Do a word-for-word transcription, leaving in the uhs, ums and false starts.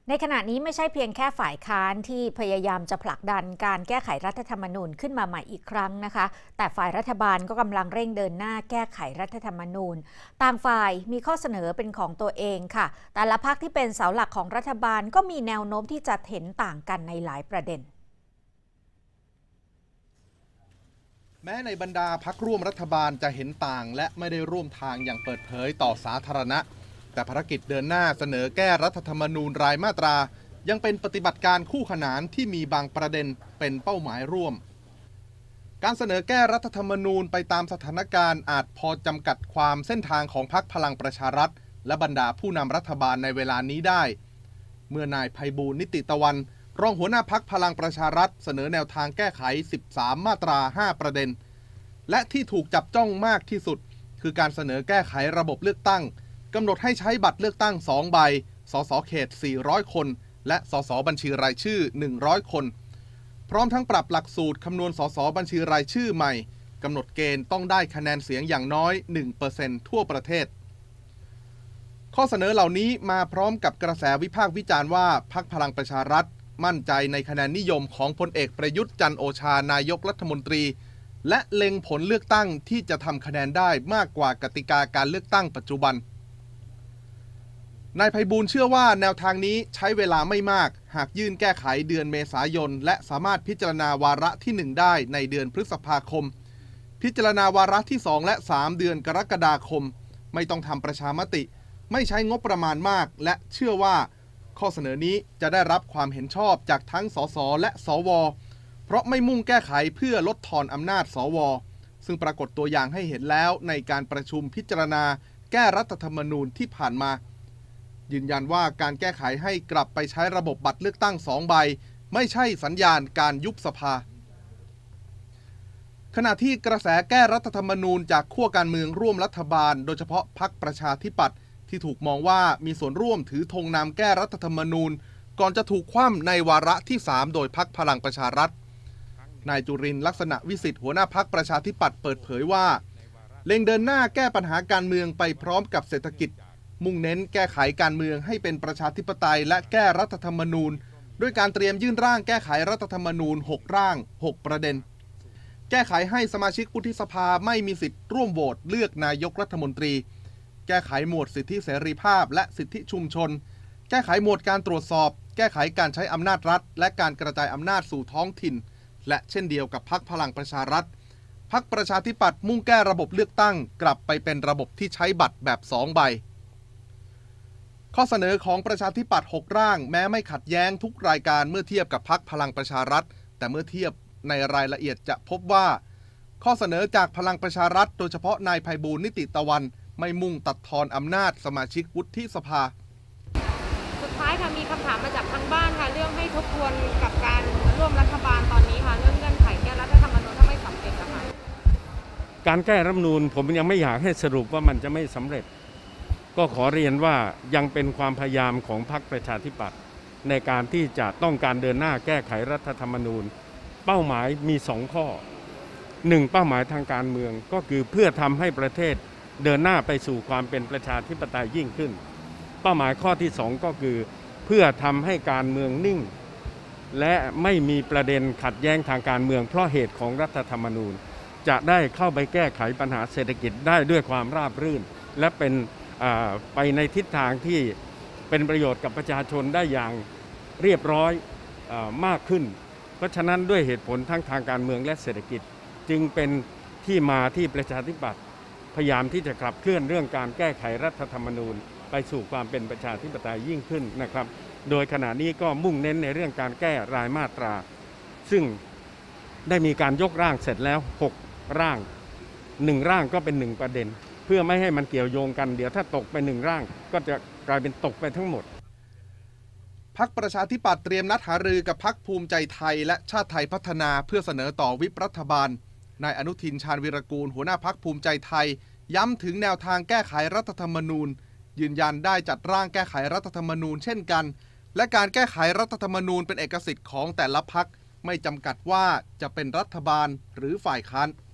ในขณะนี้ไม่ใช่เพียงแค่ฝ่ายค้านที่พยายามจะผลักดันการแก้ไขรัฐธรรมนูญขึ้นมาใหม่อีกครั้งนะคะแต่ฝ่ายรัฐบาลก็กำลังเร่งเดินหน้าแก้ไขรัฐธรรมนูญต่างฝ่ายมีข้อเสนอเป็นของตัวเองค่ะแต่ละพรรคที่เป็นเสาหลักของรัฐบาลก็มีแนวโน้มที่จะเห็นต่างกันในหลายประเด็นแม้ในบรรดาพรรคร่วมรัฐบาลจะเห็นต่างและไม่ได้ร่วมทางอย่างเปิดเผยต่อสาธารณะแต่ภารกิจเดินหน้าเสนอแก้รัฐธรรมนูญรายมาตรายังเป็นปฏิบัติการคู่ขนานที่มีบางประเด็นเป็นเป้าหมายร่วมการเสนอแก้รัฐธรรมนูญไปตามสถานการณ์อาจพอจำกัดความเส้นทางของพรรคพลังประชารัฐและบรรดาผู้นำรัฐบาลในเวลานี้ได้เมื่อนายไพบูลย์นิติตะวันรองหัวหน้าพรรคพลังประชารัฐเสนอแนวทางแก้ไขสิบสามมาตราห้าประเด็นและที่ถูกจับจ้องมากที่สุดคือการเสนอแก้ไขระบบเลือกตั้งกำหนดให้ใช้บัตรเลือกตั้งสองใบสสเขตสี่ร้อยคนและสสบัญชีรายชื่อหนึ่งร้อยคนพร้อมทั้งปรับหลักสูตรคำนวณสสบัญชีรายชื่อใหม่กำหนดเกณฑ์ต้องได้คะแนนเสียงอย่างน้อย หนึ่งเปอร์เซ็นต์ ทั่วประเทศข้อเสนอเหล่านี้มาพร้อมกับกระแสวิพากษ์วิจารณ์ว่าพรรคพลังประชารัฐมั่นใจในคะแนนนิยมของพลเอกประยุทธ์จันทร์โอชานายกรัฐมนตรีและเล็งผลเลือกตั้งที่จะทำคะแนนได้มากกว่ากติกาการเลือกตั้งปัจจุบันนายไพบูลย์เชื่อว่าแนวทางนี้ใช้เวลาไม่มากหากยื่นแก้ไขเดือนเมษายนและสามารถพิจารณาวาระที่หนึ่งได้ในเดือนพฤษภาคมพิจารณาวาระที่สองและสามเดือนกรกฎาคมไม่ต้องทำประชามติไม่ใช้งบประมาณมากและเชื่อว่าข้อเสนอนี้จะได้รับความเห็นชอบจากทั้งสสและสวเพราะไม่มุ่งแก้ไขเพื่อลดทอนอำนาจสวซึ่งปรากฏตัวอย่างให้เห็นแล้วในการประชุมพิจารณาแก้รัฐธรรมนูญที่ผ่านมายืนยันว่าการแก้ไขให้กลับไปใช้ระบบบัตรเลือกตั้งสองใบไม่ใช่สัญญาณการยุบสภาขณะที่กระแสแก้รัฐธรรมนูญจากขั้วการเมืองร่วมรัฐบาลโดยเฉพาะพรรคประชาธิปัตย์ที่ถูกมองว่ามีส่วนร่วมถือธงนำแก้รัฐธรรมนูญก่อนจะถูกคว่ำในวาระที่สามโดยพรรคพลังประชารัฐนายจุรินทร์ลักษณะวิสิทธิ์หัวหน้าพรรคประชาธิปัตย์เปิดเผยว่าเล็งเดินหน้าแก้ปัญหาการเมืองไปพร้อมกับเศรษฐกิจมุ่งเน้นแก้ไขการเมืองให้เป็นประชาธิปไตยและแก้รัฐธรรมนูญด้วยการเตรียมยื่นร่างแก้ไขรัฐธรรมนูญหกร่างหกประเด็นแก้ไขให้สมาชิกวุฒิสภาไม่มีสิทธิ์ร่วมโหวตเลือกนายกรัฐมนตรีแก้ไขหมวดสิทธิเสรีภาพและสิทธิชุมชนแก้ไขหมวดการตรวจสอบแก้ไขการใช้อำนาจรัฐและการกระจายอำนาจสู่ท้องถิ่นและเช่นเดียวกับพรรคพลังประชารัฐพรรคประชาธิปัตย์มุ่งแก้ระบบเลือกตั้งกลับไปเป็นระบบที่ใช้บัตรแบบสองใบข้อเสนอของประชาธิปัตย์หกร่างแม้ไม่ขัดแย้งทุกรายการเมื่อเทียบกับพรรคพลังประชารัฐแต่เมื่อเทียบในรายละเอียดจะพบว่าข้อเสนอจากพลังประชารัฐโดยเฉพาะนายไพบูลย์นิติตะวันไม่มุ่งตัดทอนอำนาจสมาชิกวุฒิสภาสุดท้ายค่ะมีคำถามมาจากทางบ้านค่ะเรื่องให้ทบทวนกับการร่วมรัฐบาลตอนนี้ค่ะเรื่องเงื่อนไขแก้รัฐธรรมนูญถ้าไม่สำเร็จนะคะการแก้รัฐธรรมนูญผมยังไม่อยากให้สรุปว่ามันจะไม่สำเร็จก็ขอเรียนว่ายังเป็นความพยายามของพรรคประชาธิปัตย์ในการที่จะต้องการเดินหน้าแก้ไขรัฐธรรมนูญเป้าหมายมีสองข้อหนึ่งเป้าหมายทางการเมืองก็คือเพื่อทำให้ประเทศเดินหน้าไปสู่ความเป็นประชาธิปไตยยิ่งขึ้นเป้าหมายข้อที่สองก็คือเพื่อทำให้การเมืองนิ่งและไม่มีประเด็นขัดแย้งทางการเมืองเพราะเหตุของรัฐธรรมนูญจะได้เข้าไปแก้ไขปัญหาเศรษฐกิจได้ด้วยความราบรื่นและเป็นไปในทิศทางที่เป็นประโยชน์กับประชาชนได้อย่างเรียบร้อยมากขึ้นเพราะฉะนั้นด้วยเหตุผลทั้งทางการเมืองและเศรษฐกิจจึงเป็นที่มาที่ประชาธิปัตย์พยายามที่จะขับเคลื่อนเรื่องการแก้ไขรัฐธรรมนูญไปสู่ความเป็นประชาธิปไตยยิ่งขึ้นนะครับโดยขณะนี้ก็มุ่งเน้นในเรื่องการแก้รายมาตราซึ่งได้มีการยกร่างเสร็จแล้วหกร่างหนึ่งร่างก็เป็นหนึ่งประเด็นเพื่อไม่ให้มันเกี่ยวโยงกันเดี๋ยวถ้าตกไปหนึ่งร่างก็จะกลายเป็นตกไปทั้งหมดพรรคประชาธิปัตย์เตรียมนัดหารือกับพรรคภูมิใจไทยและชาติไทยพัฒนาเพื่อเสนอต่อวิปรัฐบาลนายอนุทินชาญวีรกูลหัวหน้าพรรคภูมิใจไทยย้ำถึงแนวทางแก้ไขรัฐธรรมนูญยืนยันได้จัดร่างแก้ไขรัฐธรรมนูญเช่นกันและการแก้ไขรัฐธรรมนูญเป็นเอกสิทธิ์ของแต่ละพรรคไม่จำกัดว่าจะเป็นรัฐบาลหรือฝ่ายค้าน